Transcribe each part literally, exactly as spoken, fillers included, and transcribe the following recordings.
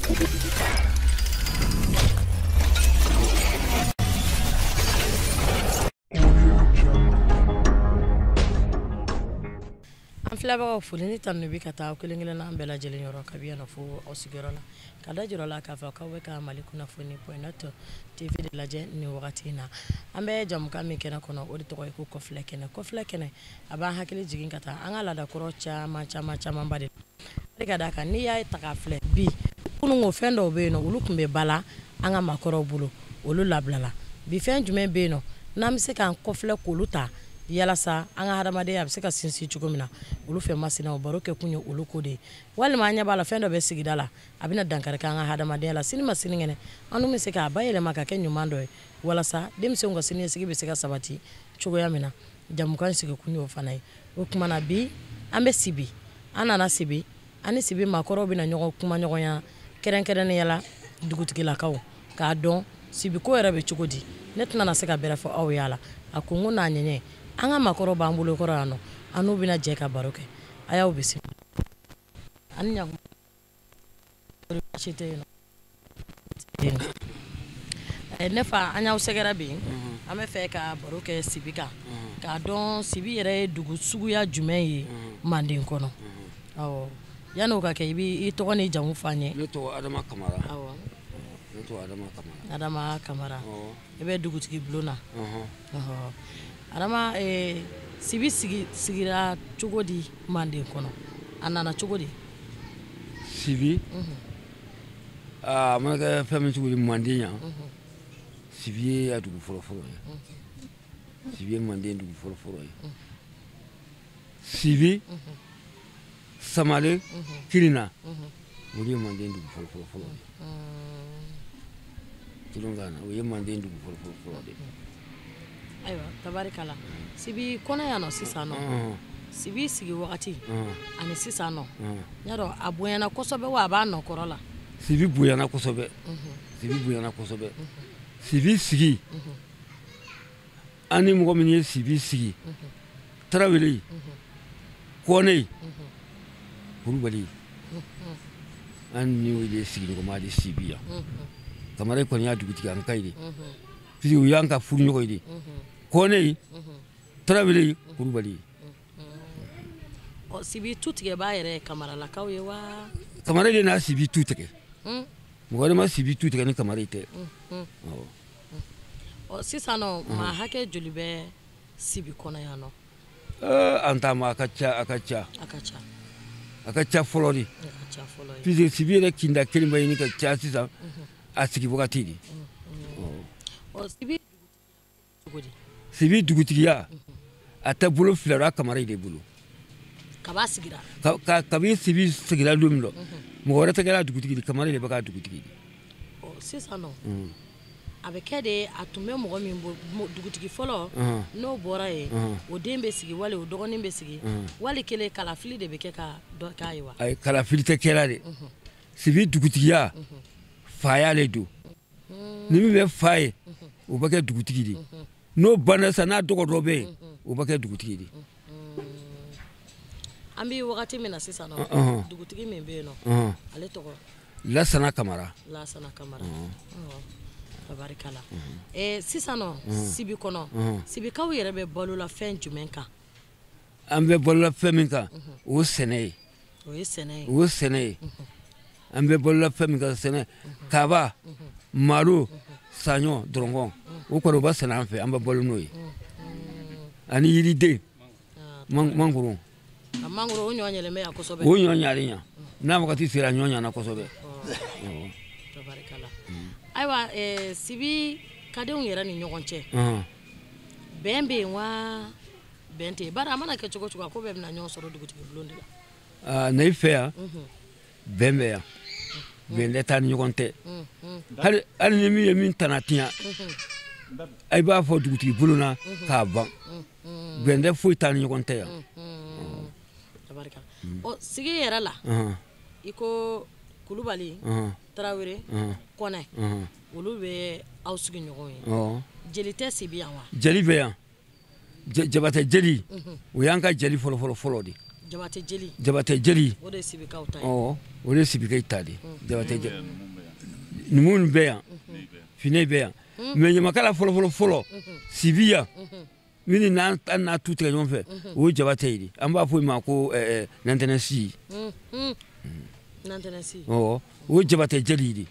Flava fulini tan bi kata ko lengela na ambela jeli nyoro kabia na fu osigorola kada jirola ka fa ka we ka malikuna funi point T V de laje ni wakati na ambe jam ka mi kena kono odi to ko ko flekene ko flekene aba hakili jigin kata angala da koro cha ma cha ma cha mambade daga daka ni ya taka fle bi kunu ngo fendo be no ulu kumbe bala anga makoro bulu ulu lablala bi fen jume be no nam se kan ko fle koluta yala sa anga hadamade ya se ka sinsi chugomina ulu fe masina o baroke kunyo ulu kode wali ma anya bala fendo be sigidala abina dankare ka anga hadamade la sinima siningene anu mi se ka bayele maka kenyu mando wala sa dem se ngo sinye sigi be se ka sabati chugo yamina jamukan sigi kunyo fanai o kuma na bi ambe sibi anana sibi ani sibi makoro bi na nyogo kuma nyogo ya keren keren yala dugutigila kawo ka don sibi ko era be chugodi netna na se ka bere fo aw yala akungu na nyenye anga makoro bambulo korano anu bina jeka baroke aya obisi anya chite no e nefa anya usegera bi ame fe ka baroke sibika ka don sibi yere dugu sugu ya jumeyi mande nkono awo yano ka ke bi to ni jamu fanye ne to adama kamara awo ne to adama kamara adama kamara ebe dugu tigi blona uh Arama eh sibi sigi sigira chugodi mande kono anana chugodi sibi mhm ah maka fami chugodi mande nya mhm sibi ya dugu foro foro mhm sibi mande dugu foro foro mhm sibi mhm samale mhm kirina mhm wuri mande dugu foro foro foro mhm kilongana wuri mande dugu foro foro foro de aywa tabarikala sibi kona yano sisano sibi sigi wakati ani sisano nyaro abuyana kosobe wa ba no korola sibi buyana kosobe sibi buyana kosobe sibi sigi ani mo mini sibi sigi traweli kone kurubali ani wili sigi ko mali sibiya kamare ko nya duguti kan kayde fisi uyanka furu nyoko idi kone traweli kurubali o sibi tutige ba yere kamara la kawye wa kamara le na sibi tutige mm mo ma sibi tutige ni kamara ite o o sisano ma hake julibe sibi kona yano eh anta ma akacha akacha akacha akacha folori akacha folori fisi sibi le kinda kelima ni ka cha sisa asiki bokati di o sibi gudi sibi dugutiya ata bulu filara kamara ide bulu kaba sigira ka kabi sibi sigira lumlo mo wara tagala dugutigi kamara ide baka dugutigi o sisano abekede atume mo mi dugutigi folo no bora e o dembe sigi wale o dogoni be sigi wale kele kala fili de beke ka do kaiwa ay kala fili te kela de sibi dugutiya faya le do nimi be faye o baka dugutigi di no bana sana dogo dobe o baka dugutigi di ambi wakati mina sisa no dugutigi membe no ale to la sana kamara la sana kamara oh tabarikala eh sisa no sibi kono sibi kaw yere be bolu la fen jumenka ambe bolu la feminka o sene o sene o sene ambe bolu la feminka sene kaba maru sanyo drongon o ko ba sene anfe ambe bolu noyi ani yiride manguru manguru onyonyele me yakosobe onyonyale nya na wakati sira nyonya na kosobe tabarikala aywa eh sibi kadon yera ni nyogonche bembe wa bente bara mana ke choko choko ko be na nyon soro duguti blondi la ah nay fea bembe ya bende tan nyogonte hal al ni mi min tanatia ay ba fo duguti buluna ka ban bende fu tan nyogonte ya tabarika o sigi yera la iko kulubali Traoré kone olu be aw sigi nyogon ye jeli te sibi yanwa jeli be yan jabata jeli o yanka jeli folo folo folo di jabate jeli jabate jeli o de sibikaw ta oh o de sibika ta de jabate jeli numun be yan fine be yan mais nyamakala folo folo folo sibiya mini na na tout tigɛ ɲɔgɔn fɛ o jabate yi an b'a fɔ ma ko euh nantenesi nantenesi oh o jabate jeli de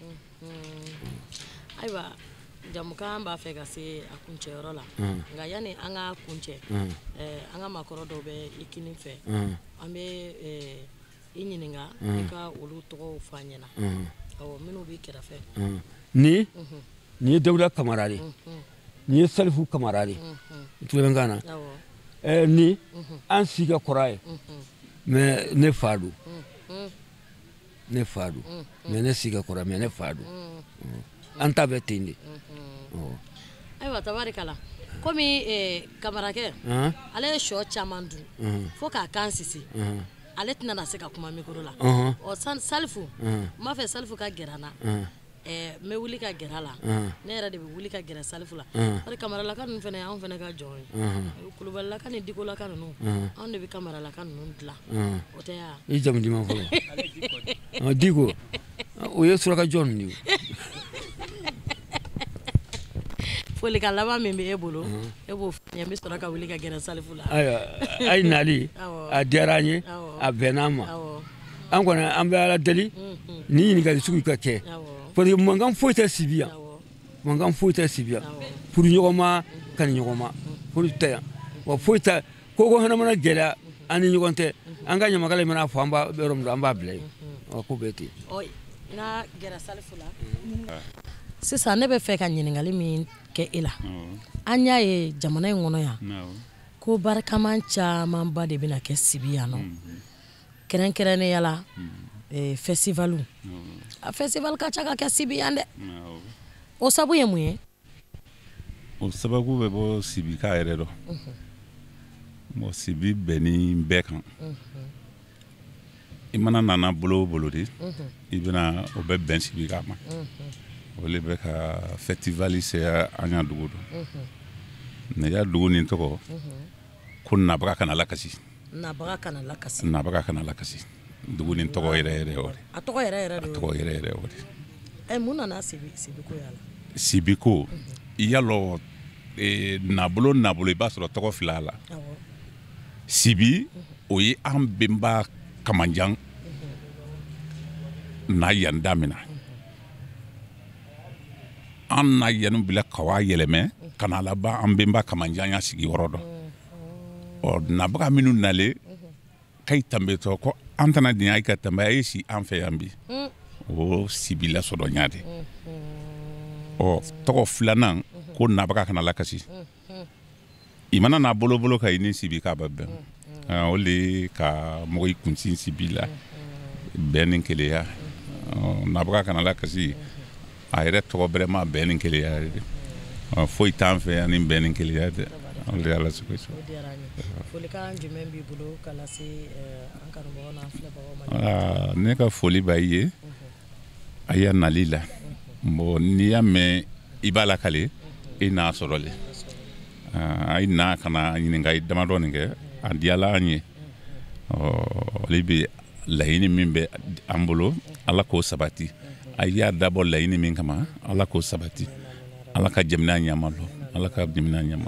ayiwa jamukan b'a fɛ ka se a kuncɛ yɔrɔ la nka yani an ka kuncɛ an ka makɔrɔ dɔw bɛ i kini fɛ an bɛ i ɲininka i ka olu tɔgɔw fɔ an ɲɛna awɔ minnu b'i kɛrɛfɛ ni ni ye Dawuda Kamara de ni ye Salifu Kamara de tu bɛ ngana eh ni an si ka kɔrɔ ye mais ne fa do ne fa do mais ne si ka kɔrɔ mais ne fa do an ta bɛ ten de ayiwa tabarikala komi Kamarakɛ ale ye sɔ caman dun fo k'a kan sisi ale tɛna na se ka kuma micro la ɔ Salifu n b'a fɛ Salifu ka gɛrɛ an na n bɛ wuli ka gɛrɛ a la ne yɛrɛ de bɛ wuli ka gɛrɛ Salifu la bari Kamaralaka ninnu fana anw fana ka jɔn ye Kulubalilaka ni Dikolaka ninnu anw de bɛ Kamaralaka ninnu dilan o tɛ ya i jamu di ma fɔlɔ Diko o ye suraka jɔn ninnu ye folikan laban min bɛ e bolo e b'o fɔ n bɛ sɔrɔ ka wuli ka gɛrɛ Salifu la ayiwa a ye nali a diyara an ye a bɛnna an ma an kɔni an bɛ Ala deli ni ɲininkali sugu ka kɛ parce que mankan foyi tɛ Sibiya mankan foyi tɛ Sibiya furu ɲɔgɔn ma kani ɲɔgɔn ma furu tɛ yan wa foyi tɛ ko ko hana mana gɛlɛya an ni ɲɔgɔn tɛ an ka ɲamakala in mana fɔ an b'a yɔrɔ min an b'a bila yen ko bɛɛ ten n'a gɛrɛ Salifu la sisan ne bɛ fɛ ka ɲininkali min kɛ e la an y'a ye jamana in kɔnɔ yan ko barikaman camanba de bɛna kɛ Sibiya nɔ kɛrɛnkɛrɛnnenya la festival a festival ka ca ka kɛ Sibiya dɛ o sabu ye mun ye o sababu bɛ bɔ Sibika yɛrɛ dɔ bon Sibi bɛnni bɛɛ kan i mana nana bolo o bolo de i bɛna o bɛ bɛn Sibika ma o le bɛ ka festival se an ka dugu dɔ ne ya dugu nin tɔgɔ ko nabaga kana lakasi nabaga kana lakasi nabaga kana lakasi dugu nin tɔgɔ yɛrɛ yɛrɛ o de a tɔgɔ yɛrɛ yɛrɛ de a tɔgɔ yɛrɛ yɛrɛ o de ɛ mun nana Sibi Sibiko yala Sibiko yalɔ nabolo nabolo i b'a sɔrɔ tɔgɔ fila la Sibi o ye an benba Kamanjan na yan damina an na yanu bila kawa yɛlɛmɛ kana laban an benba Kamanjan ya sigi yɔrɔ dɔ ɔ nabaga minnu nale kay tambetɔ ko an tana din ay ka tambaya ye si an fɛ yan bi o Sibi la sɔdɔnya de ɔ tɔgɔ filanan ko nabaga kana lakasi i mana n'a bolo bolo ka i ni Sibi k'a bɛ bɛn o le ka mɔgɔ i kunsin Sibi la bɛn ni keleya nabaga kana lakasi a yɛrɛ tɔgɔ bɛrɛma bɛn ni keleya de foyi t'an fɛ yan ni bɛn ni keleya tɛ o de Ala sago i sɔrɔ folikan jumɛn b'i bolo ka lase an kanubagaw n'an filɛbagaw ma ne ka foli b'a ye a y'a nali la bon n'i y'a mɛn i b'a lakale i n'a sɔrɔ le a ye na kana ɲininka i damadɔ nin kɛ a diyala an ye ɔɔ bɛ laɲini min bɛ an bolo Ala k'o sabati a y'a dabɔ laɲini min kama Ala k'o sabati Ala ka jamana ɲɛma Ala ka jamana ɲɛma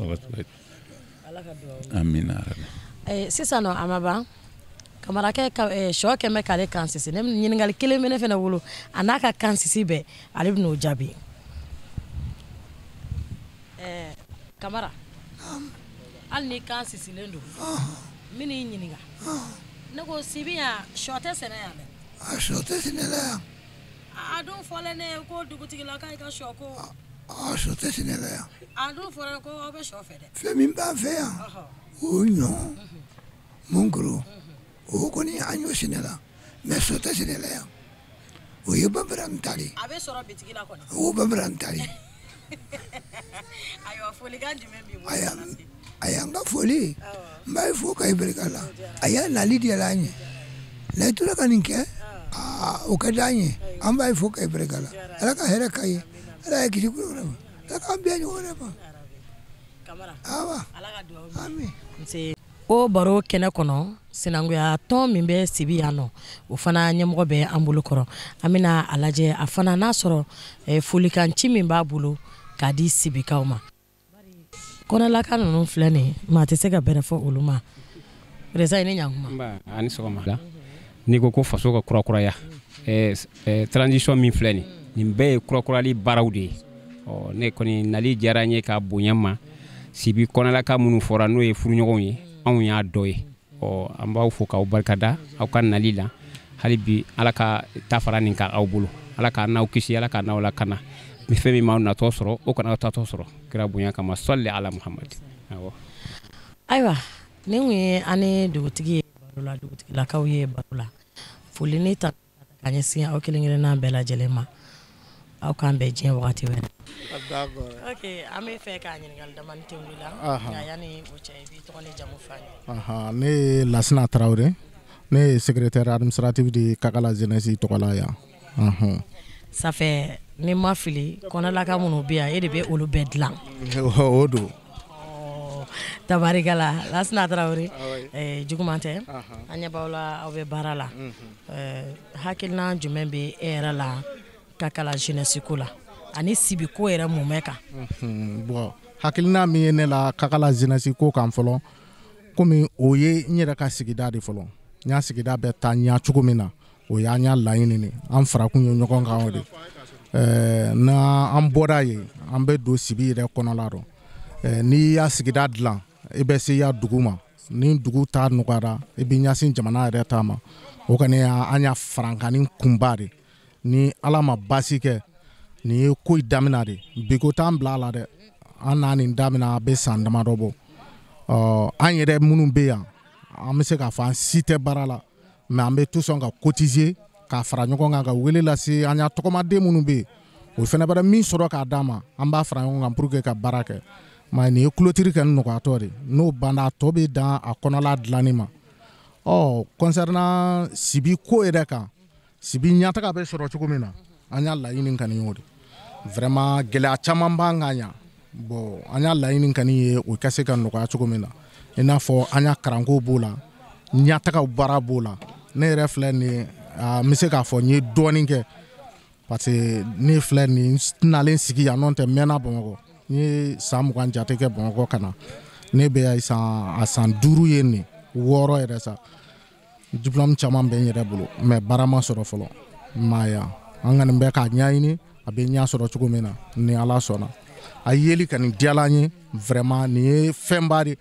amina sisan nɔ a ma ban Kamarakɛ sɔ kɛmɛ k'ale kan sisi ne ɲininkali kelen bɛ ne fana bolo a n'a ka kan sisi bɛɛ ale bɛ n'o jaabi Kamara hali ni kan sisilen don n bɛ n'i ɲininka ne ko Sibi yan sɔ tɛ sɛnɛ yan dɛ a sɔ tɛ sɛnɛ la yan a dun fɔlen ne ye ko dugutigilaka i ka sɔ ko a sɔ tɛ sɛnɛ la yan a dun fɔra ko aw bɛ sɔ fɛ dɛ fɛn min b'an fɛ yan o ɲɔ mungoro o kɔni an y'o sɛnɛ la mais sɔ tɛ sɛnɛ la yan o ye babaran ta de a bɛ sɔrɔ bitigi la kɔni o babaran ta de ayiwa folikan jumɛn b'i bolo a y'an ka foli n b'a ye fo ka i barika la a y'a nali diyala an ye n'a tora ka nin kɛ o ka di an ye an b'a ye fo ka i barika la Ala ka hɛrɛ k'a ye Ala ye kisi kuro ma Ala k'an bɛn ɲɔgɔn de ma Kamara awa Ala ka dugawu amin o baro kɛnɛ kɔnɔ sinanguya tɔn min bɛ Sibi yan nɔ o fana ɲɛmɔgɔ bɛ an bolo kɔrɔ an bɛna a lajɛ a fana n'a sɔrɔ folikan ci min b'a bolo k'a di Sibikaw ma kɔnɔlaka ninnu filɛ nin maa tɛ se ka bɛrɛ fɔ olu ma président ni ɲankuma ani sɔgɔma n'i ko ko faso ka kurakuraya transition min filɛ nin nin bɛɛ ye kurakurali baaraw de ye ɔ ne kɔni nali diyara n ye ka bonya ma Sibi kɔnɔlaka minnu fɔra n'o ye furuɲɔgɔnw ye anw y'a dɔ ye ɔ an b'aw fo k'aw barikada aw ka nali la hali bi ala ka ta fara nin ka aw bolo ala ka n'aw kisi ala ka n'aw lakana ni fɛn min m'aw natɔ sɔrɔ o kana aw tatɔ sɔrɔ kira bonya kama sɔli ala Muhamadi awɔ ayiwa nin kun ye an ni dugutigi ye baro la dugutigilakaw ye baro la foli ni ta ka ɲɛsin aw kelen kelen n'an bɛɛ lajɛlen ma aw k'an bɛɛ diɲɛ wagati wɛrɛ ok an bɛ fɛ k'a ɲininkali damani tɛ wuli la nka yanni o cɛ i b'i tɔgɔ ni jamu f'a ɲɛ ne ye Lasina Tarawele ne ye secrétaire administratif de Kakala jeunesse tɔgɔ la yan ça fait ni ma fili kɔnɔlaka minnu bɛ yan e de bɛ olu bɛɛ dilan o don tabarikala Lasina Tarawele juguman tɛ an ɲɛ b'aw la aw bɛ baara la hakilina jumɛn bɛ e yɛrɛ la Kakala jeunesse ko la ani Sibi ko yɛrɛ mun kan bon hakilina min ye ne la Kakala jeunesse ko kan fɔlɔ komi o ye n yɛrɛ ka sigida de fɔlɔ n y'a sigida bɛ taa ɲɛ cogo min na o y'an y'a laɲini de an farakun ye ɲɔgɔn kan o de na an bɔra ye an bɛ don Sibi yɛrɛ kɔnɔla rɔ n'i y'a sigida dilan i bɛ se ya dugu ma ni dugu ta nɔgɔyara i bɛ ɲɛsin jamana yɛrɛ ta ma o kɔni an y'a farankani kunba de ni ala ma basi kɛ nin ye koyi damina de bi ko t'an bila la dɛ an n'a nin damina a bɛ san damadɔ bɔ an yɛrɛ minnu bɛ yan an bɛ se k'a fɔ an si tɛ baara la mais an bɛ to sɔn ka cotiser k'a fara ɲɔgɔn kan ka wele lase an y'a tɔgɔmaden minnu bɛ yen o fana bɛ min sɔrɔ k'a d'a ma an b'a fara ɲɔgɔn kan pour que ka baara kɛ mais nin ye clôture kɛ ni nɔgɔyatɔ de n'o banna a tɔ bɛ dan a kɔnɔla dilanni ma ɔ concernant Sibi ko yɛrɛ kan Sibi ɲɛtaga bɛ sɔrɔ cogo min na an y'a laɲini ka nin y'o de vraiment gɛlɛya caman b'an kan yan bon an y'a laɲini ka nin ye o ka se ka nɔgɔya cogo min na i n'a fɔ an y'a karanko b'o la ɲɛtagaw baara b'o la ne yɛrɛ filɛ nin n bɛ se k'a fɔ n ye dɔɔnin kɛ parce que ne filɛ nin nalen sigi yan nɔ tɛ mɛnna Bamakɔ n ye san mugan jate kɛ Bamakɔ ka na ne bɛ yan san a san duuru ye nin wɔɔrɔ yɛrɛ sa diplôme caman bɛ n yɛrɛ bolo mais baara ma sɔrɔ fɔlɔ ma yan an kɔni bɛ k'a ɲɛɲini a bɛ ɲɛ sɔrɔ cogo min na ni ala sɔnna a yeli ka nin diyala n ye vraiment nin ye fɛnba de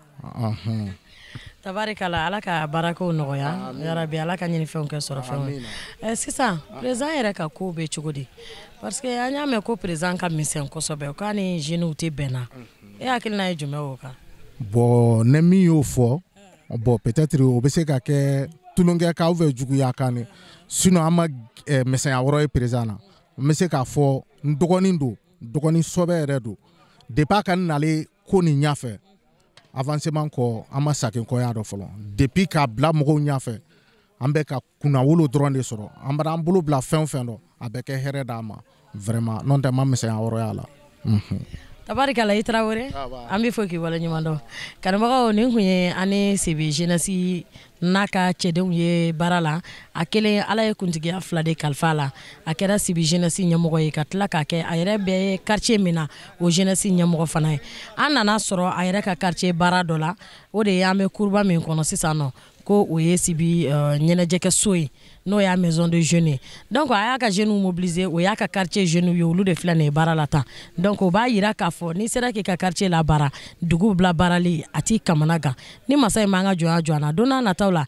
tabarikala ala ka baarakow nɔgɔya yarabi ala ka ɲinifɛnw kɛ sɔrɔ fɛnw ye sisan président yɛrɛ ka ko bɛ cogo di parce que an y'a mɛn ko président ka misɛn kosɛbɛ k'a ni jeunes tɛ bɛnna e hakilina ye jumɛn o kan bon ne min y'o fɔ bon peut-être o bɛ se ka kɛ tulonkɛ kan ou bien juguya kan ne sinon an ma misɛnya wɔrɔ ye président na n bɛ se k'a fɔ n dɔgɔnin don dɔgɔnin sɔbɛ yɛrɛ don depuis a ka nale ko nin ɲɛfɛ avancement kɔ an ma sakin kɔ y'a dɔ fɔlɔ depuis k'a bila mɔgɔw ɲɛfɛ an bɛ ka kunnawolo dɔrɔn de sɔrɔ an bɛ an bolo bila fɛn fɛn dɔ a bɛ kɛ hɛrɛ d'an ma vraiment n'o tɛ ma misɛnya wɔrɔ y'a la tabarikala i Tarawele an bɛ fɔ k'i wale ɲuman dɔn kanubagaw nin kun ye an ni Sibi jeunesse n'a ka cɛdenw ye baara la a kelen ala ye kuntigiya fila de kalifa la a kɛra Sibi jeunesse ɲɛmɔgɔ ye ka tila k'a kɛ a yɛrɛ bɛ quartier min na o jeunesse ɲɛmɔgɔ fana ye an nana sɔrɔ a yɛrɛ ka quartier baara dɔ la o de ye an bɛ kuruba min kɔnɔ sisan nɔ ko o ye Sibi ɲɛnajɛkɛ so ye n'o y'a maison de jeunes ye donc a y'a ka jeunes mobiliser o y'a ka quartier jeunes ye olu de filɛ nin ye baara la tan donc o b'a yira k'a fɔ n'i sera k'i ka quartier la baara dugu bila baarali a t'i kamana gan ni masa in m'an ka jɔnya jɔ an na don n'a nataw la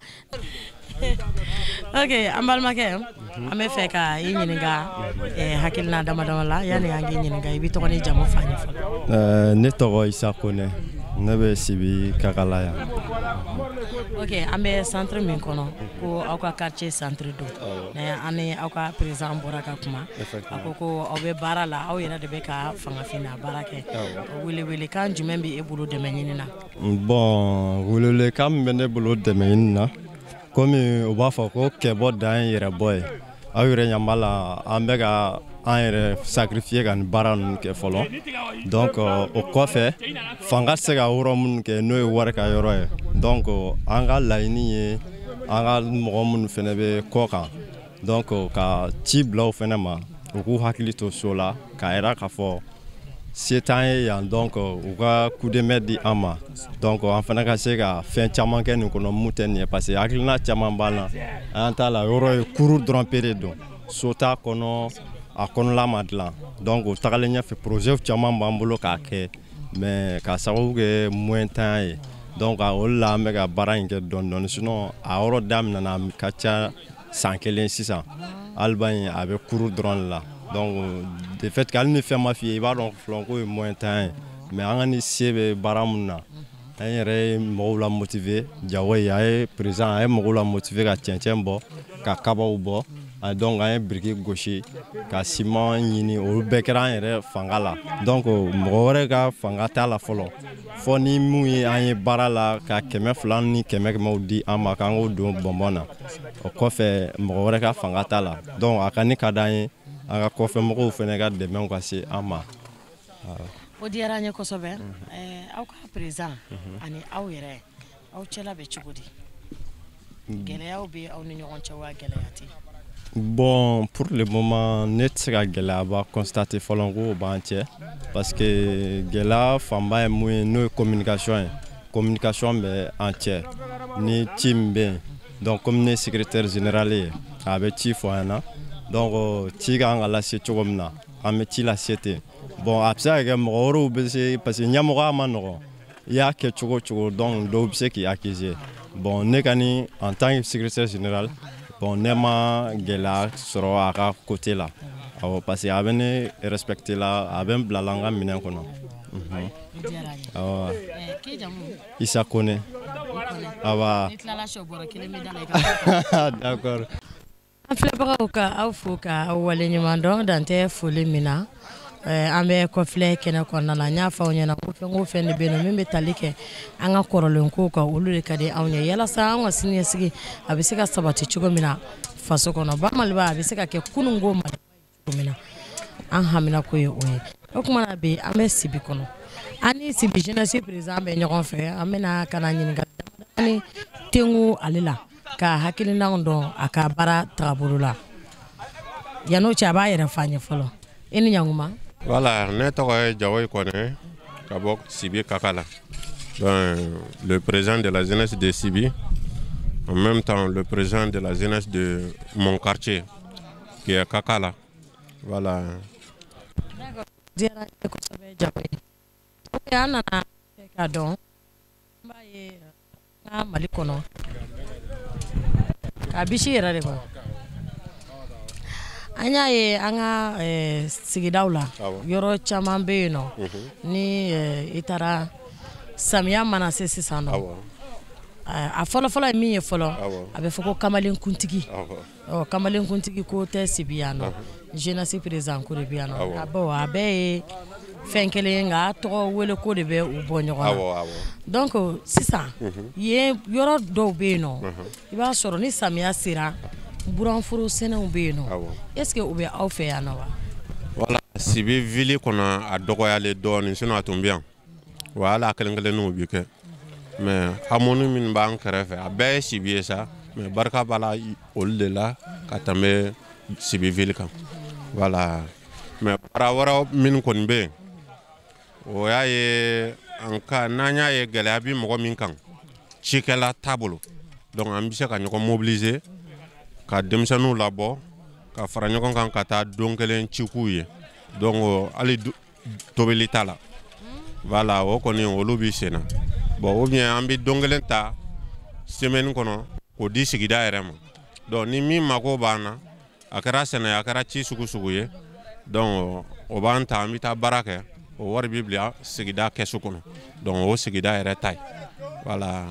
ok an balimakɛ an bɛ fɛ ka i ɲininka hakilina dama dama la yanni an k'i ɲininka i bɛ tɔgɔ ni jamu fɔ an ye fɔlɔ. ne tɔgɔ Isa Kone ne bɛ Sibi Kakala yan. ok an bɛ centre min kɔnɔ ko aw ka quartier centre don mais an ni aw ka président bɔra ka kuma a ko ko aw bɛ baara la aw yɛrɛ de bɛ ka fangafin baara kɛ welewele kan jumɛn bɛ e bolo dɛmɛ ɲini na. bon welewele kan min bɛ ne bolo dɛmɛ ɲini na komi u b'a fɔ ko kɛ bɔ dan ye yɛrɛ bɔ ye aw yɛrɛ ɲa b'a la an bɛ ka an yɛrɛ sacrifier ka nin baara ninnu kɛ fɔlɔ donc o kɔfɛ fanga tɛ se ka yɔrɔ minnu kɛ n'o ye wari ka yɔrɔ ye donc an ka laɲini ye an ka mɔgɔ minnu fɛnɛ bɛ kɔ kan donc ka ci bila u fɛnɛ ma u k'u hakili to so la k'a yira k'a fɔ se t'an ye yan donc u ka coup de main di an ma donc an fana ka se ka fɛn caman kɛ nin kɔnɔ mun tɛ nin ye parce que hakilina caman b'an na an t'a la yɔrɔ ye kuru dɔrɔn pe de don so t'a kɔnɔ a kɔnɔla ma dilan donc o tagalen ɲɛfɛ projet caman b'an bolo k'a kɛ mais ka sababu kɛ moyen t'an ye donc o de la an bɛ ka baara in kɛ dɔɔni dɔɔni sinon a yɔrɔ daminɛna a ka ca san kelen sisan haliba in a bɛ kuru dɔrɔn de la donc de fait que hali ni fɛn ma f'i ye i b'a dɔn fɔlɔ ko ye moyen t'an ye mais an ka ni se bɛ baara mun na an yɛrɛ ye mɔgɔw la motiver Jawo ye a ye président a ye mɔgɔw la motiver ka cɛncɛn bɔ ka kabaw bɔ donc an ye biriki gosi ka ciment ɲini olu bɛɛ kɛra an yɛrɛ fanga la donc mɔgɔ wɛrɛ ka fanga t'a la fɔlɔ fɔ ni mun ye an ye baara la ka kɛmɛ fila ni kɛmɛ kɛmɛw di an ma k'an k'o don bɔnbɔn na o kɔfɛ mɔgɔ wɛrɛ ka fanga t'a la donc a kɔni ka d'an ye an ka kɔfɛ mɔgɔw fɛnɛ ka dɛmɛw ka se an ma. O diyara an ye kosɛbɛ aw ka président ani aw yɛrɛ aw cɛla bɛ cogo di gɛlɛyaw bɛ aw ni ɲɔgɔn cɛ wa gɛlɛya tɛ. Bon, pour le moment, ne tɛ se ka gɛlɛyaba constater fɔlɔ ko o b'an cɛ parce que gɛlɛya fanba ye mun ye n'o ye communication ye communication bɛ an cɛ ni ci min bɛ yen donc comme ne secrétaire général ye a bɛ ci fɔ an na donc ci ka kan ka lase cogo min na an bɛ ci lase ten bon a bɛ se ka kɛ mɔgɔ wɛrɛw bɛ se parce que ɲɛmɔgɔya ma nɔgɔn i y'a kɛ cogo cogo donc dɔw bɛ se k'i accuser bon ne kɔni en tant que secrétaire général bon ne ma gɛlɛya sɔrɔ a ka côté la awɔ parce que a bɛ ne respecter la a bɛ n bila la n ka minɛn kɔnɔ awɔ Isa Kone awa d'accord an filɛbagaw ka aw fo ka aw waleɲuman dɔn dantɛ foli min na an bɛ kɔfilɛ kɛnɛ kɔnɔna la n y'a fɔ aw ɲɛna ko fɛn o fɛn de bɛ yen nɔ min bɛ tali kɛ an ka kɔrɔlen kow kan olu de ka di anw ye yalasa an ka siniɲɛsigi a bɛ se ka sabati cogo min na faso kɔnɔ ba Maliba a bɛ se ka kɛ kununko Maliba cogo min na an hamina ko ye o ye o kumana bi an bɛ Sibi kɔnɔ an ni Sibi jeunesse président bɛ ɲɔgɔn fɛ an bɛna ka na ɲininkali damadamani tengu ale la ka hakilinaw dɔn a ka baara tagabolo la yan'o cɛ a b'a yɛrɛ fɔ an ye fɔlɔ i ni ɲankuma. Voilà, ne tɔgɔ ye Jawo Kone ka bɔ Sibi Kakala. Donc, le président de la jeunesse de Sibi, en même temps le président de la jeunesse de mon quartier, qui est Kakala. Voilà. D'accord. Diyara ye kosɛbɛ Jawo ye. Ok, an nana k'a dɔn an b'a ye an ka Mali kɔnɔ k'a bisi yɛrɛ de kɔnɔ. An y'a ye an ka sigidaw la yɔrɔ caman bɛ yen nɔ ni i taara samiya mana se sisan nɔ a fɔlɔfɔlɔ ye min ye fɔlɔ a bɛ fɔ ko kamalenkuntigi ɔ kamalenkuntigi ko tɛ Sibi yan nɔ jeunesse président ko de bɛ yan nɔ a bɔ a bɛɛ ye fɛn kelen ye nka a tɔgɔ wele ko de bɛ u bɔ ɲɔgɔn na donc sisan yen yɔrɔ dɔw bɛ yen nɔ i b'a sɔrɔ ni samiya sera buranforo sɛnɛw bɛ yen nɔ est ce que u bɛ aw fɛ yan nɔ wa. Voilà, Sibi ville kɔnɔ a dɔgɔyalen dɔɔnin sinon a tun bɛ yan wa hali a kelen kelenninw bɛ kɛ mais harmonie min b'an kɛrɛfɛ a bɛɛ ye Sibi ye sa mais barika b'a la olu de la ka tɛmɛ Sibi ville kan voilà mais baara wɛrɛ min kɔni bɛ yen o y'a ye an ka n'an y'a ye gɛlɛya bi mɔgɔ min kan cikɛla t'a bolo donc an bɛ se ka ɲɔgɔn mobiliser ka denmisɛnninw labɔ ka fara ɲɔgɔn kan ka taa don kelen ci k'u ye donc hali tobili t'a la voilà o kɔni olu b'i sen na bon ou bien an bɛ don kelen ta semaine kɔnɔ k'o di sigida yɛrɛ ma donc ni min mako b'an na a kɛra sɛnɛ a kɛra ci sugu sugu ye donc o b'an ta an bɛ taa baara kɛ o wari bɛ bila sigida kɛsu kɔnɔ donc o sigida yɛrɛ ta ye voilà.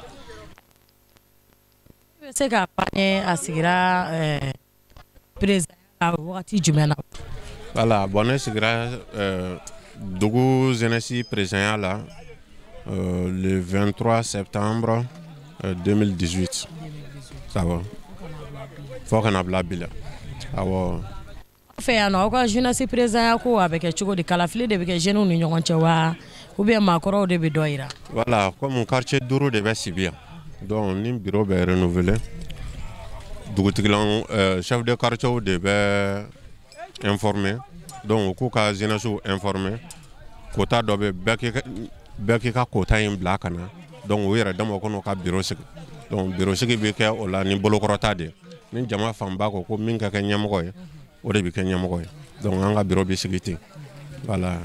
Se ka fani a sigira président la wagati jumɛn na. Voilà, bon ne sigira dugu jeunesse président la le vingt-trois septembre deux mille dix-huit. Ça va. Fo kana bila bila. awɔ fɛ yan nɔ aw ka jeunesse président ko a bɛ kɛ cogo di kalafili de bɛ kɛ jeunes ni ɲɔgɔn cɛ wa ou bien maakɔrɔw de bɛ dɔ yira voilà comme quartier duuru de bɛ sibi yan donc ni bureau bɛ renouveler dugutigilan euh, chef de quartier de bɛ informer donc k'u ka jeunesse informer quota dɔ bɛ bɛɛ k'i ka bɛɛ k'i ka quota in bila ka na donc u yɛrɛ dama kɔnɔ ka bureau sigi donc bureau sigi bɛ kɛ o la ni bolokɔrɔta de ni jama fanba ko ko min ka kɛ ɲɛmɔgɔ ye o de bɛ kɛ ɲɛmɔgɔ ye donc an ka bureau bɛ sigi ten voilà.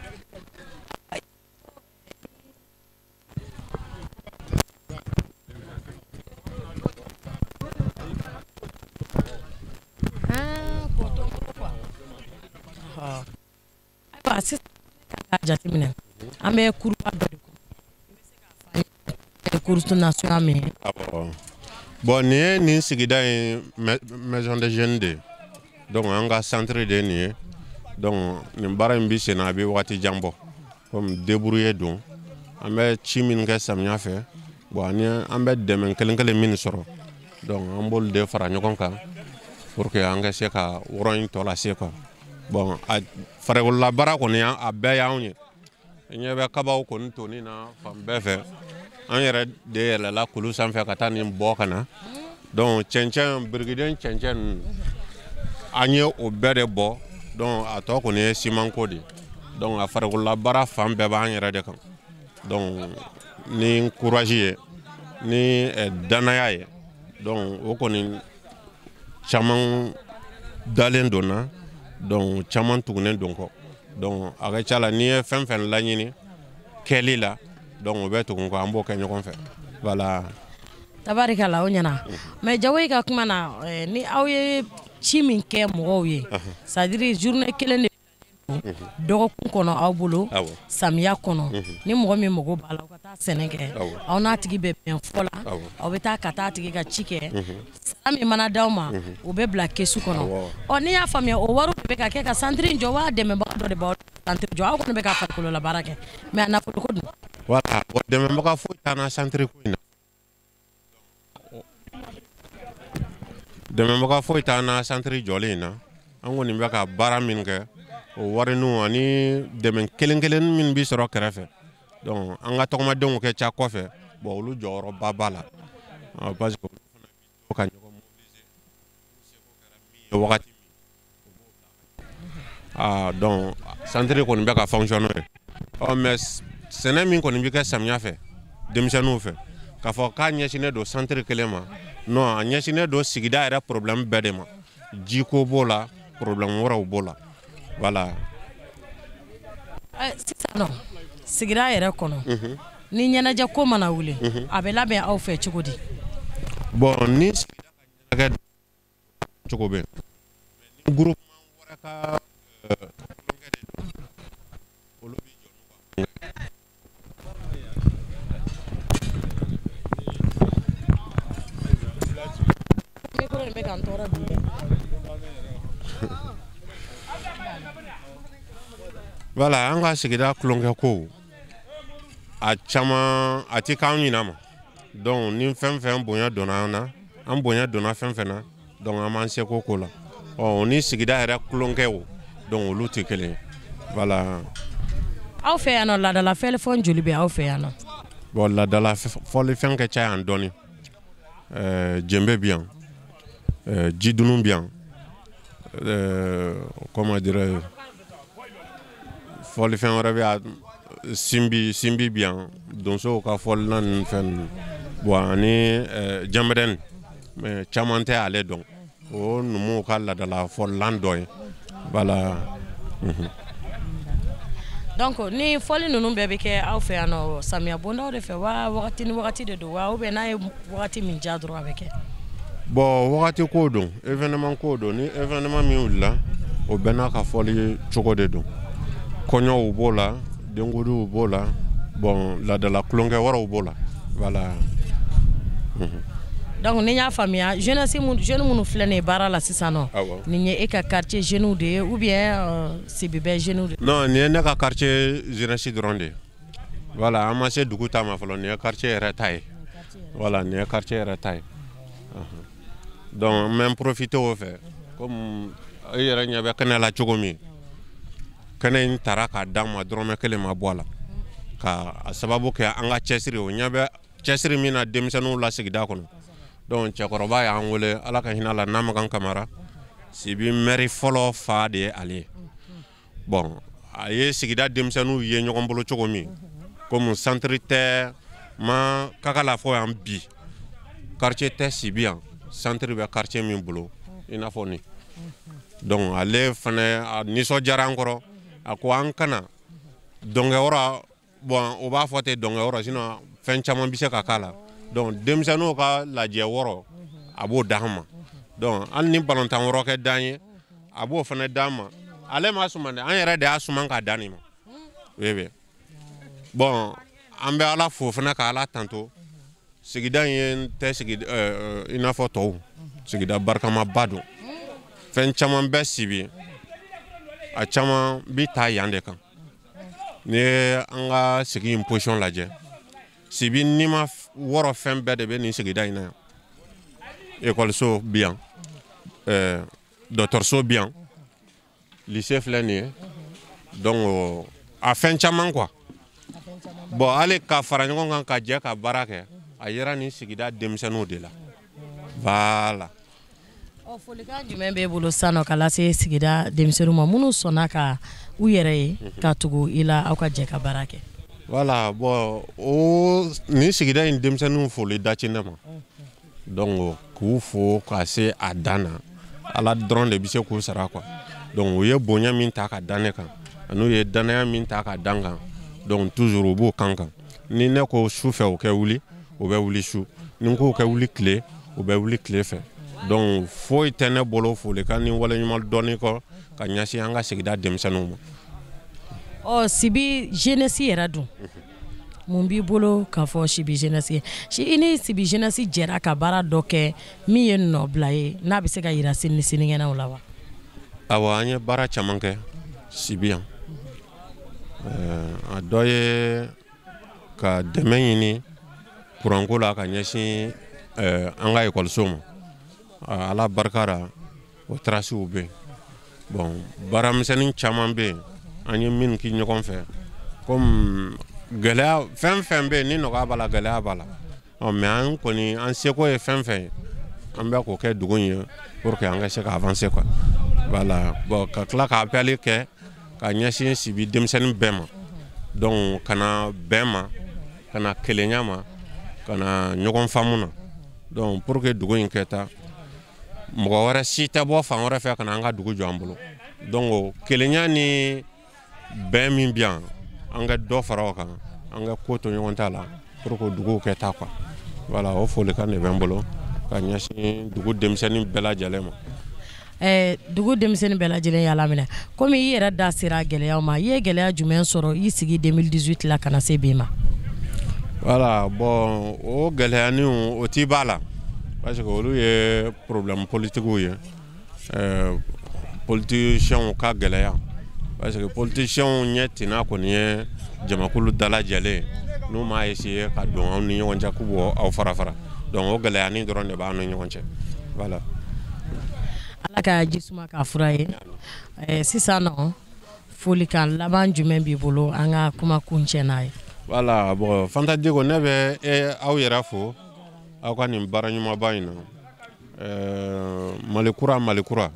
ayiwa sisan k'a jateminɛ an bɛ kuruba dɔ de kɔnɔ i bɛ se k'a fɔ cours national min awɔ bon nin ye nin sigida in maison de jeunes de donc an ka centre de nin ye donc nin baara in bi sen na a bɛ waati jan bɔ comme débrouiller don an bɛ ci min kɛ samiya fɛ bon ani an bɛ dɛmɛ kelen kelen min sɔrɔ donc an b'olu de fara ɲɔgɔn kan pour que an ka se ka wɔrɔ in tɔ lase quoi bon a farikolola baara kɔni a bɛɛ y'anw ye i ɲɛ bɛ kabaw kɔni toni na fan bɛɛ fɛ an yɛrɛ de yɛlɛla kulu sanfɛ ka taa nin bɔ ka na donc cɛncɛn birikiden cɛncɛn ninnu an ye o bɛɛ de bɔ donc a tɔ kɔni ye simanko de donc a farikolola baara fan bɛɛ b'an yɛrɛ de kan donc ni courage ye ni danaya ye donc o kɔni caman dalen donna donc caman tugunen don kɔ donc a ka ca la n'i ye fɛn fɛn laɲini kɛli la donc o bɛ tugun kɔ an b'o kɛ ɲɔgɔn fɛ voilà. tabarikala o ɲɛna mais Jawoyi ka kuma na ni aw ye ci min kɛ mɔgɔw ye c'est à dire journée kelen de dɔgɔkun kɔnɔ aw bolo samiya kɔnɔ ni mɔgɔ min mago b'a la aw ka taa sɛnɛ kɛ aw n'a tigi bɛ bɛn fɔ la aw bɛ taa ka taa tigi ka ci kɛ sara min mana d'aw ma o bɛ bila kesu kɔnɔ ɔ ni y'a faamuya o wariw de bɛ ka kɛ ka centre in jɔ wa dɛmɛbaga dɔ de b'aw centre jɔ aw kɔni bɛ ka farikolola baara kɛ mais a nafolo ko dun voilà o dɛmɛbaga foyi t'an na centre ko in na dɛmɛbaga foyi t'an na centre jɔlen in na an kɔni bɛ ka baara min kɛ o warinu ani dɛmɛ kelen kelen min bi sɔrɔ kɛrɛfɛ donc an ka tɔgɔmadenw kɛ ca kɔfɛ bon olu jɔyɔrɔba b'a la parce que olu fana bi ka ɲɔgɔn mobiliser seko kɛra min ye wagati min ah donc centre kɔni bɛ ka fonctionner ɔ mais sɛnɛ min kɔni bi kɛ samiya fɛ denmisɛnninw fɛ k'a fɔ k'a ɲɛsinnen don centre kelen ma non a ɲɛsinnen don sigida yɛrɛ problème bɛɛ de ma jiko b'o la problème wɛrɛw b'o la voilà. sisan nɔ sigida yɛrɛ kɔnɔ ni ɲɛnajɛ ko mana wuli a bɛ labɛn aw fɛ cogo di bon ni sigida ka ɲɛnajɛ cogo bɛ ni groupement wɛrɛ ka kulonkɛ de don olu bi jɔ n'u ka micro in bɛ ka n tɔɔrɔ bi voilà an ka sigida kulonkɛ ko a caman a ti k'an ɲina ma donc ni fɛn fɛn bonya donna an na an bonya donna fɛn fɛn na donc an b'an seko ko la ɔ ni sigida yɛrɛ kulonkɛw donc olu tɛ kelen ye voilà. aw fɛ yan nɔ laadala fɛlifɛn joli bɛ aw fɛ yan nɔ bon laadala fɔlifɛn ka ca yan dɔɔni ɛɛ jɛnbɛ bi yan ɛɛ jidunu bi yan ɛɛ comment dirais fɔlifɛn wɛrɛ bɛ yan simbi simbi bi yan donsow ka fɔlina ninnu fɛn ninnu bon ani ɛɛ janbɛrɛni mais caman tɛ ale dɔn o numuw ka laadala fɔlilan dɔ ye voilà. donc ni fɔli ninnu bɛɛ bɛ kɛ aw fɛ yan nɔ samiya bondaw de fɛ wa wagati ni wagati de don wa ou bien n'a ye wagati min diya dɔrɔn a bɛ kɛ bon wagati ko don événement ko don ni événement min wulila o bɛɛ n'a ka fɔli cogo de don kɔɲɔw b'o la denkudiw b'o la bon laadala kulonkɛ wɛrɛw b'o la voilà. donc ni y'a faamuya jeunesse mun jeune minnu filɛ nin ye baara la sisan nɔ nin ye e ka quartier jeunes de ye ou bien sibi bɛ jeunes de non nin ye ne ka quartier jeunesse dɔrɔn de voilà an ma se dugu ta ma fɔlɔ nin ye quartier yɛrɛ ta ye voilà nin ye quartier yɛrɛ ta ye donc n bɛ n profiter o fɛ comme e yɛrɛ ɲɛ bɛ kɛnɛ la cogo min kɛnɛ in tara k'a d'an ma dɔrɔmɛ kelen ma bɔ a la ka a sababu kɛ an ka cɛsiri o ɲɛ bɛ cɛsiri min na denmisɛnninw la sigida kɔnɔ donc cɛkɔrɔba y'an wele ala ka hinɛ la Namagan Kamara Sibi mairie fɔlɔ fa de ye ale ye bon a ye sigida denmisɛnninw ye ɲɔgɔn bolo cogo min comme centre tɛ ma kaka la fɔ yan bi quartier tɛ Sibi yan centre bɛ quartier min bolo i n'a fɔ ni donc ale fana nisɔndiyara an kɔrɔ a ko an kana dɔnkɛyɔrɔ bon o b'a fɔ ten dɔnkɛyɔrɔ sinon fɛn caman bɛ se ka k'a la donc denmisɛnninw ka lajɛ wɔɔrɔ a b'o d'an ma donc hali ni balontan wɔɔrɔ kɛ d'an ye a b'o fana d'an ma ale ma suman dɛ an yɛrɛ de y'a suman k'a d'an ma oui oui bon an bɛ ala fo fana ka ala tanto sigida in tɛ sigida i n'a fɔ tɔw sigida barikama don fɛn caman bɛ Sibi a caman bi taa yan de kan ni an ka sigi in position lajɛ Sibi ni ma wɔɔrɔ fɛn bɛɛ de bɛ nin sigida in na yan ekɔliso bi yan dɔgɔtɔrɔso bi yan lycée filɛ nin ye donc a fɛn caman quoi bon hali ka fara ɲɔgɔn kan ka jɛ ka baara kɛ a yera nin sigida denmisɛnninw de la voilà. Ɔ folikan jumɛn b'e bolo sisan nɔ ka lase sigida denmisɛnninw ma minnu sɔnna ka u yɛrɛ ye ka tugu i la aw ka jɛ ka baara kɛ. Voilà bon o ni sigida in denmisɛnninw foli daci ne ma donc k'u fo ka se a dan na ala dɔrɔn de bɛ se k'u sara quoi donc u ye bonya min ta ka dan ne kan ani u ye danaya min ta ka dan kan donc toujours u b'o kan kan ni ne ko su fɛ o kɛ wuli o bɛ wuli su ni ko kɛ wuli tile o bɛ wuli tile fɛ donc foyi tɛ ne bolo folikan ni waleɲuman dɔɔni kɔ ka ɲɛsin an ka sigida denmisɛnninw ma. Ɔ Sibi jeunesse yɛrɛ dun mun b'i bolo k'a fɔ Sibi jeunesse ye i ni Sibi jeunesse jɛra ka baara dɔ kɛ min ye nɔbila ye n'a bɛ se ka yira sini ni sinikɛnɛw la wa. Awɔ an ye baara caman kɛ Sibi yan a dɔ ye ka dɛmɛ ɲini kuranko la ka ɲɛsin an ka ekɔliso ma ala barika la o tarasiw bɛ yen bon baaramisɛnnin caman bɛ yen an ye min kɛ ɲɔgɔn fɛ comme gɛlɛya fɛn fɛn bɛ yen ni nɔgɔya b'a la gɛlɛya b'a la mais an kɔni an seko ye fɛn fɛn ye an bɛ k'o kɛ dugu in ye pour que an ka se ka avancer quoi voilà bon ka tila ka appel kɛ ka ɲɛsin Sibi denmisɛnnin bɛɛ ma donc kana bɛn ma kana kelenya ma kana ɲɔgɔn faamu na donc pour que dugu in kɛ ta mɔgɔ wɛrɛ si tɛ bɔ fan wɛrɛ fɛ kana an ka dugu jɔ an bolo donc kelenya ni bɛn min bɛ yan an ka dɔ fara o kan an ka ko to ɲɔgɔn ta la pour que dugu kɛ ta quoi voilà o folikan de bɛ n bolo ka ɲɛsin dugu denmisɛnnin bɛɛ lajɛlen ma. Eh, dugu denmisɛnnin bɛɛ lajɛlen y'a laminɛ komi i yɛrɛ da sera gɛlɛyaw ma i ye gɛlɛya jumɛn sɔrɔ i sigi deux mille dix-huit la kana se bi ma. Voilà bon o gɛlɛyaninw o ti b'a la parce que olu ye problème politiquew ye euh politiciens ka gɛlɛya parce que politiciens ɲɛ tina kɔni ye jamakulu dalajɛlen n'u m'a essayer ka don aw ni ɲɔgɔn cɛ k'u bɔ aw fara fara donc o gɛlɛyanin dɔrɔn de b'an ni ɲɔgɔn cɛ voilà. Ala ka jisuma ka fura ye eh, sisan nɔ folikan laban jumɛn b'i bolo an ka kuma kuncɛ n'a ye. Voilà bon Fanta Diko ne bɛ e aw yɛrɛ fo aw ka nin baara ɲumanba in na ɛɛ Malikura Malikura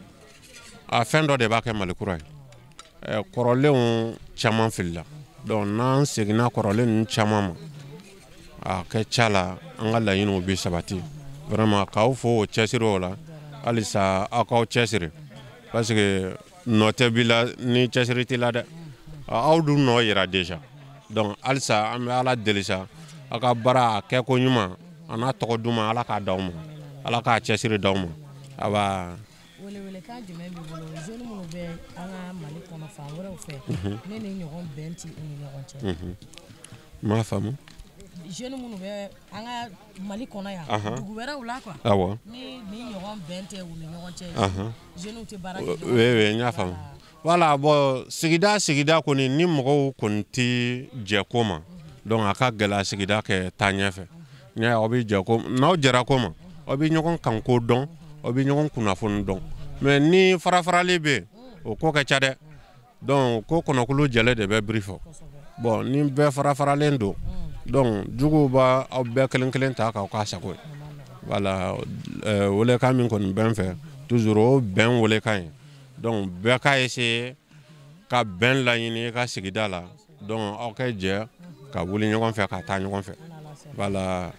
a fɛn dɔ de b'a kɛ Malikura ye ɛɛ kɔrɔlenw caman filila donc n'an seginna kɔrɔlen ninnu caman ma a kɛ ca la an ka laɲiniw bɛ sabati vraiment k'aw fo o cɛsiri o la halisa aw k'aw cɛsiri parce que nɔ tɛ b'i la ni cɛsiri t'i la dɛ aw dun nɔ yira déjà donc halisa an bɛ ala deli sa aw ka baara a kɛko ɲuman a n'a tɔgɔ duman ala k'a d'aw ma ala k'a cɛsiri d'aw ma aba. Welewelekan jumɛn b'i bolo jeune minnu bɛ an ka Mali kɔnɔ fan wɛrɛw fɛ ne ni ɲɔgɔn bɛn ti u ni ɲɔgɔn cɛ. M'a faamu. Jeune minnu bɛ an ka Mali kɔnɔ yan dugu wɛrɛw la quoi. Awɔ. Ni ni ɲɔgɔn bɛn tɛ u ni ɲɔgɔn cɛ. Jeunes tɛ baara kɛ. Oui oui n y'a faamu. Voilà bon sigida sigida kɔni ni mɔgɔw kɔni tɛ jɛ ko ma donc a ka gɛlɛ sigida kɛ taa ɲɛfɛ n'i y'a ye aw bɛ jɛ ko n'aw jɛra ko ma aw bɛ ɲɔgɔn kanko dɔn aw bɛ ɲɔgɔn kunnafoni dɔn mais ni farafarali bɛ o ko ka ca dɛ donc ko kɔnɔkulu jɛlen de bɛ biri fɔ bon ni bɛɛ farafaralen don donc juguw b'a aw bɛɛ kelen kelen ta k'aw k'a sago ye voilà welekan min kɔni bɛ n fɛ toujours o bɛn welekan ye donc bɛɛ k'a essayer ka bɛn laɲini i ka sigida la donc aw ka jɛ ka wuli ɲɔgɔn fɛ ka taa ɲɔgɔn fɛ voilà.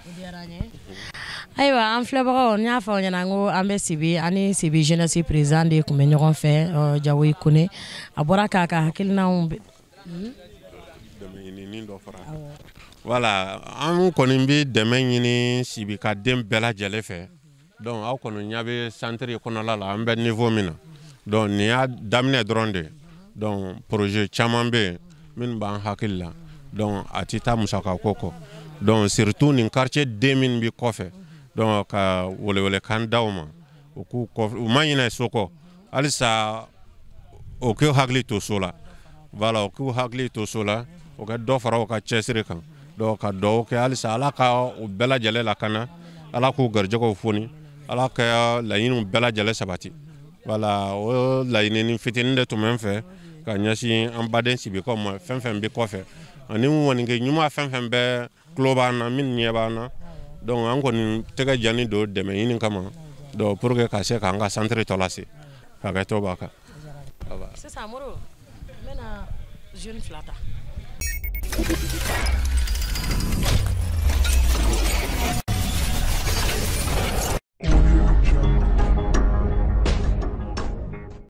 Ayiwa an filɛbagaw n y'a fɔ aw ɲɛna ko an bɛ Sibi ani Sibi jeunesse président de tun bɛ ɲɔgɔn fɛ Jawoyi Kone a bɔra k'a ka hakilinaw voilà an kɔni bɛ dɛmɛ ɲini Sibi ka den bɛɛ lajɛlen fɛ donc aw kɔni ɲɛ bɛ centre kɔnɔla la an bɛ niveau min na donc nin y'a daminɛ dɔrɔn de donc projet caman bɛ yen minnu b'an hakili la donc a tɛ taa musaka ko kɔ donc surtout nin quartier den min bɛ kɔfɛ donc ka welewelekan d'aw ma u k'u kɔfɛ u ma ɲinɛ so kɔ halisa o k'u hakili to so la voilà o k'u hakili to so la o ka dɔ fara o ka cɛsiri kan donc ka dugawu kɛ halisa ala ka u bɛɛ lajɛlen lakana ala k'u garijɛgɛw foni ala ka laɲiniw bɛɛ lajɛlen sabati voilà o laɲini fitinin de tun bɛ n fɛ ka ɲɛsin an baden Sibikaw ma fɛn fɛn bɛ kɔfɛ ani wɔnikɛ ɲuman fɛn fɛn bɛ tulo b'an na min ɲɛ b'an na donc an kɔni tɛgɛ jani don dɛmɛ ɲini kama donc pour que ka se k'an ka centre tɔ lase hakɛto b'a kan. Sisan Moro n bɛna jeune fila ta.